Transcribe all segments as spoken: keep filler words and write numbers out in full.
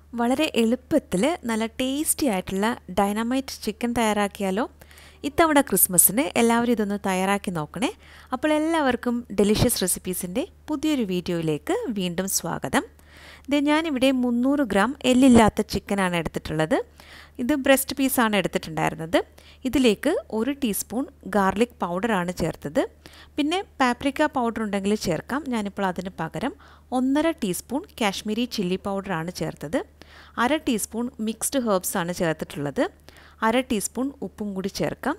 വളരെ എളുപ്പത്തിൽ നല്ല ടേസ്റ്റി ആയിട്ടുള്ള ഡൈനാമൈറ്റ് ചിക്കൻ തയ്യാറാക്കിയാലോ? ഇത്തവണ ക്രിസ്മസിന് എല്ലാവരും ഇതൊന്ന് തയ്യാറാക്കി നോക്കണേ. അപ്പോൾ എല്ലാവർക്കും ഡെലിഷ്യസ് റെസിപ്പീസിൻ്റെ പുതിയൊരു വീഡിയോയിലേക്ക് വീണ്ടും സ്വാഗതം. ഇത് ഞാനിവിടെ മുന്നൂറ് ഗ്രാം എല്ലില്ലാത്ത ചിക്കനാണ് എടുത്തിട്ടുള്ളത്. ഇത് ബ്രസ്റ്റ് പീസാണ് എടുത്തിട്ടുണ്ടായിരുന്നത്. ഇതിലേക്ക് ഒരു ടീസ്പൂൺ ഗാർലിക് പൗഡറാണ് ചേർത്തത്. പിന്നെ പാപ്രിക്ക പൗഡർ ഉണ്ടെങ്കിൽ ചേർക്കാം. ഞാനിപ്പോൾ അതിന് പകരം ഒന്നര ടീസ്പൂൺ കാശ്മീരി ചില്ലി പൗഡറാണ് ചേർത്തത്. അര ടീസ്പൂൺ മിക്സ്ഡ് ഹെർബ്സ് ആണ് ചേർത്തിട്ടുള്ളത്. അര ടീസ്പൂൺ ഉപ്പും കൂടി ചേർക്കാം.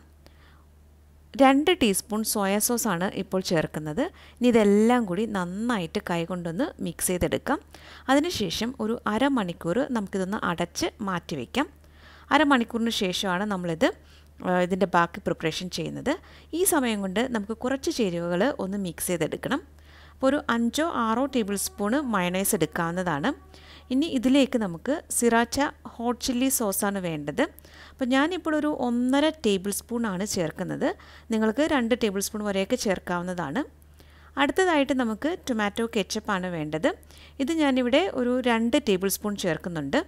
രണ്ട് ടീസ്പൂൺ സോയാ സോസാണ് ഇപ്പോൾ ചേർക്കുന്നത്. ഇനി ഇതെല്ലാം കൂടി നന്നായിട്ട് കൈകൊണ്ടൊന്ന് മിക്സ് ചെയ്തെടുക്കാം. അതിനുശേഷം ഒരു അരമണിക്കൂർ നമുക്കിതൊന്ന് അടച്ച് മാറ്റി വയ്ക്കാം. അരമണിക്കൂറിന് ശേഷമാണ് നമ്മളിത് ഇതിൻ്റെ ബാക്കി പ്രിപ്പറേഷൻ ചെയ്യുന്നത്. ഈ സമയം കൊണ്ട് നമുക്ക് കുറച്ച് ചേരുവകൾ ഒന്ന് മിക്സ് ചെയ്തെടുക്കണം. അപ്പോൾ ഒരു അഞ്ചോ ആറോ ടേബിൾ സ്പൂണ് മയണൈസ് എടുക്കാവുന്നതാണ്. ഇനി ഇതിലേക്ക് നമുക്ക് സിറാച്ച ഹോട്ട് ചില്ലി സോസാണ് വേണ്ടത്. അപ്പോൾ ഞാനിപ്പോൾ ഒരു ഒന്നര ടേബിൾ സ്പൂണാണ് ചേർക്കുന്നത്. നിങ്ങൾക്ക് രണ്ട് ടേബിൾ സ്പൂൺ വരെയൊക്കെ ചേർക്കാവുന്നതാണ്. അടുത്തതായിട്ട് നമുക്ക് ടൊമാറ്റോ കെച്ചപ്പാണ് വേണ്ടത്. ഇത് ഞാനിവിടെ ഒരു രണ്ട് ടേബിൾ സ്പൂൺ ചേർക്കുന്നുണ്ട്.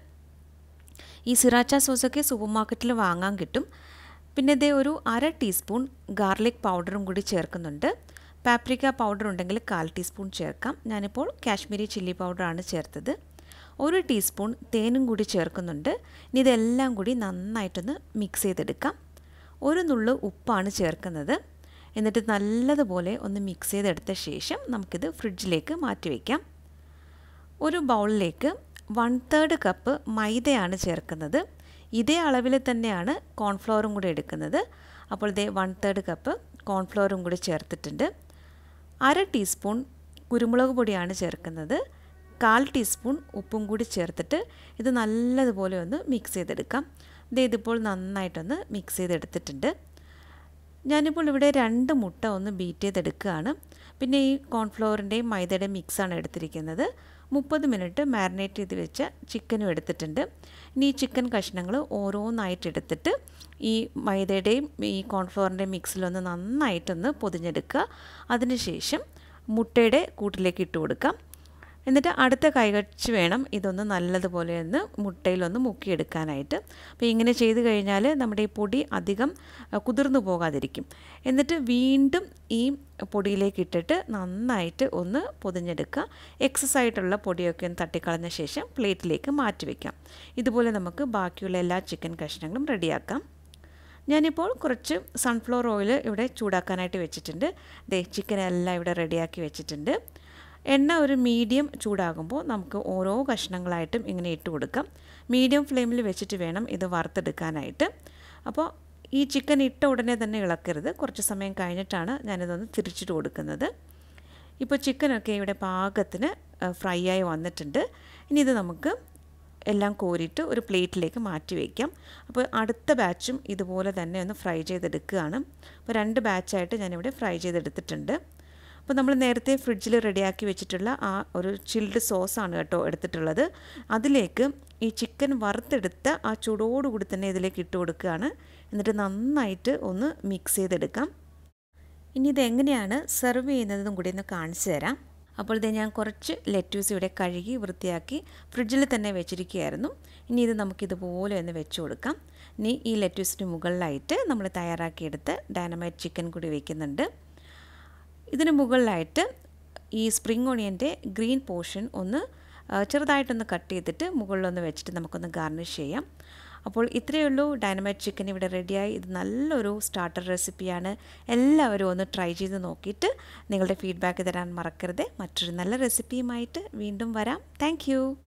ഈ സിറാച്ച സോസൊക്കെ സൂപ്പർ മാർക്കറ്റിൽ വാങ്ങാൻ കിട്ടും. പിന്നെ ഇതേ ഒരു അര ടീസ്പൂൺ ഗാർലിക് പൗഡറും കൂടി ചേർക്കുന്നുണ്ട്. പാപ്രിക്ക പൗഡർ ഉണ്ടെങ്കിൽ കാൽ ടീസ്പൂൺ ചേർക്കാം. ഞാനിപ്പോൾ കാശ്മീരി ചില്ലി പൗഡറാണ് ചേർത്തത്. ഒരു ടീസ്പൂൺ തേനും കൂടി ചേർക്കുന്നുണ്ട്. ഇനി ഇതെല്ലാം കൂടി നന്നായിട്ടൊന്ന് മിക്സ് ചെയ്തെടുക്കാം. ഒരു നുള്ളു ഉപ്പാണ് ചേർക്കുന്നത്. എന്നിട്ട് നല്ലതുപോലെ ഒന്ന് മിക്സ് ചെയ്തെടുത്ത ശേഷം നമുക്കിത് ഫ്രിഡ്ജിലേക്ക് മാറ്റി വയ്ക്കാം. ഒരു ബൗളിലേക്ക് വൺ തേർഡ് കപ്പ് മൈദയാണ് ചേർക്കുന്നത്. ഇതേ അളവിൽ തന്നെയാണ് കോൺഫ്ലവറും കൂടി എടുക്കുന്നത്. അപ്പോൾ ഇതേ വൺ തേർഡ് കപ്പ് കോൺഫ്ലവറും കൂടി ചേർത്തിട്ടുണ്ട്. അര ടീസ്പൂൺ കുരുമുളക് പൊടിയാണ് ചേർക്കുന്നത്. കാൽ ടീസ്പൂൺ ഉപ്പും കൂടി ചേർത്തിട്ട് ഇത് നല്ലതുപോലെ ഒന്ന് മിക്സ് ചെയ്തെടുക്കാം. ഇത് ഇതിപ്പോൾ നന്നായിട്ടൊന്ന് മിക്സ് ചെയ്തെടുത്തിട്ടുണ്ട്. ഞാനിപ്പോൾ ഇവിടെ രണ്ട് മുട്ട ഒന്ന് ബീറ്റ് ചെയ്തെടുക്കുകയാണ്. പിന്നെ ഈ കോൺഫ്ലവറിൻ്റെയും മൈദയുടെയും മിക്സാണ് എടുത്തിരിക്കുന്നത്. മുപ്പത് മിനിറ്റ് മാരിനേറ്റ് ചെയ്ത് വെച്ച ചിക്കനും എടുത്തിട്ടുണ്ട്. ഇനി ഈ ചിക്കൻ കഷ്ണങ്ങൾ ഓരോന്നായിട്ട് എടുത്തിട്ട് ഈ മൈദയുടെയും ഈ കോൺഫ്ലവറിൻ്റെയും മിക്സിലൊന്ന് നന്നായിട്ടൊന്ന് പൊതിഞ്ഞെടുക്കുക. അതിനുശേഷം മുട്ടയുടെ കൂട്ടിലേക്ക് ഇട്ട് കൊടുക്കാം. എന്നിട്ട് അടുത്ത കൈകച്ച് വേണം ഇതൊന്ന് നല്ലതുപോലെ ഒന്ന് മുട്ടയിലൊന്ന് മുക്കിയെടുക്കാനായിട്ട്. അപ്പോൾ ഇങ്ങനെ ചെയ്ത് കഴിഞ്ഞാൽ നമ്മുടെ ഈ പൊടി അധികം കുതിർന്നു പോകാതിരിക്കും. എന്നിട്ട് വീണ്ടും ഈ പൊടിയിലേക്ക് ഇട്ടിട്ട് നന്നായിട്ട് ഒന്ന് പൊതിഞ്ഞെടുക്കുക. എക്സസ് ആയിട്ടുള്ള പൊടിയൊക്കെ ഒന്ന് തട്ടിക്കളഞ്ഞ ശേഷം പ്ലേറ്റിലേക്ക് മാറ്റി വയ്ക്കാം. ഇതുപോലെ നമുക്ക് ബാക്കിയുള്ള എല്ലാ ചിക്കൻ കഷ്ണങ്ങളും റെഡിയാക്കാം. ഞാനിപ്പോൾ കുറച്ച് സൺഫ്ലവർ ഓയിൽ ഇവിടെ ചൂടാക്കാനായിട്ട് വെച്ചിട്ടുണ്ട്. ദേ ചിക്കനെല്ലാം ഇവിടെ റെഡിയാക്കി വെച്ചിട്ടുണ്ട്. എണ്ണ ഒരു മീഡിയം ചൂടാകുമ്പോൾ നമുക്ക് ഓരോ കഷ്ണങ്ങളായിട്ടും ഇങ്ങനെ ഇട്ട് കൊടുക്കാം. മീഡിയം ഫ്ലെയിമിൽ വെച്ചിട്ട് വേണം ഇത് വറുത്തെടുക്കാനായിട്ട്. അപ്പോൾ ഈ ചിക്കൻ ഇട്ട ഉടനെ തന്നെ ഇളക്കരുത്. കുറച്ച് സമയം കഴിഞ്ഞിട്ടാണ് ഞാനിതൊന്ന് തിരിച്ചിട്ട് കൊടുക്കുന്നത്. ഇപ്പോൾ ചിക്കനൊക്കെ ഇവിടെ പാകത്തിന് ഫ്രൈ ആയി വന്നിട്ടുണ്ട്. ഇനി ഇത് നമുക്ക് എല്ലാം കോരിയിട്ട് ഒരു പ്ലേറ്റിലേക്ക് മാറ്റി വയ്ക്കാം. അപ്പോൾ അടുത്ത ബാച്ചും ഇതുപോലെ തന്നെ ഒന്ന് ഫ്രൈ ചെയ്തെടുക്കുകയാണ്. അപ്പോൾ രണ്ട് ബാച്ചായിട്ട് ഞാനിവിടെ ഫ്രൈ ചെയ്തെടുത്തിട്ടുണ്ട്. അപ്പോൾ നമ്മൾ നേരത്തെ ഫ്രിഡ്ജിൽ റെഡിയാക്കി വെച്ചിട്ടുള്ള ആ ഒരു ചിൽഡ് സോസാണ് കേട്ടോ എടുത്തിട്ടുള്ളത്. അതിലേക്ക് ഈ ചിക്കൻ വറുത്തെടുത്ത ആ ചൂടോടുകൂടി തന്നെ ഇതിലേക്ക് ഇട്ട് കൊടുക്കുകയാണ്. എന്നിട്ട് നന്നായിട്ട് ഒന്ന് മിക്സ് ചെയ്തെടുക്കാം. ഇനി ഇതെങ്ങനെയാണ് സെർവ് ചെയ്യുന്നതെന്നും കൂടി ഒന്ന് കാണിച്ചു തരാം. അപ്പോൾ ഇത് ഞാൻ കുറച്ച് ലെറ്റ്യൂസ് ഇവിടെ കഴുകി വൃത്തിയാക്കി ഫ്രിഡ്ജിൽ തന്നെ വെച്ചിരിക്കുകയായിരുന്നു. ഇനി ഇത് നമുക്കിതുപോലെ ഒന്ന് വെച്ച് കൊടുക്കാം. ഇനി ഈ ലെറ്റ്യൂസിന് മുകളിലായിട്ട് നമ്മൾ തയ്യാറാക്കിയെടുത്ത് ഡൈനാമൈറ്റ് ചിക്കൻ കൂടി വയ്ക്കുന്നുണ്ട്. ഇതിന് മുകളിലായിട്ട് ഈ സ്പ്രിംഗ് ഓണിയൻ്റെ ഗ്രീൻ പോർഷൻ ഒന്ന് ചെറുതായിട്ടൊന്ന് കട്ട് ചെയ്തിട്ട് മുകളിലൊന്ന് വെച്ചിട്ട് നമുക്കൊന്ന് ഗാർണിഷ് ചെയ്യാം. അപ്പോൾ ഇത്രയേ ഉള്ളൂ. ഡൈനാമൈറ്റ് ചിക്കൻ ഇവിടെ റെഡിയായി. ഇത് നല്ലൊരു സ്റ്റാർട്ടർ റെസിപ്പിയാണ്. എല്ലാവരും ഒന്ന് ട്രൈ ചെയ്ത് നോക്കിയിട്ട് നിങ്ങളുടെ ഫീഡ്ബാക്ക് തരാൻ മറക്കരുത്. മറ്റൊരു നല്ല റെസിപ്പിയുമായിട്ട് വീണ്ടും വരാം. താങ്ക്